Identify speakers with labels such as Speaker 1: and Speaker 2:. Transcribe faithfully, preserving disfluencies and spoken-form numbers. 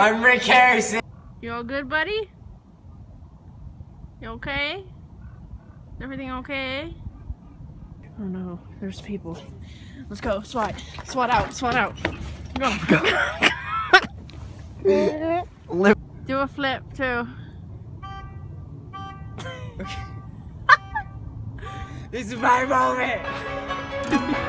Speaker 1: I'm Rick Harrison.
Speaker 2: You all good, buddy? You okay? Everything okay? Oh no, there's people. Let's go, SWAT. SWAT out, SWAT out. Go, go. Do a flip too.
Speaker 1: This is my moment.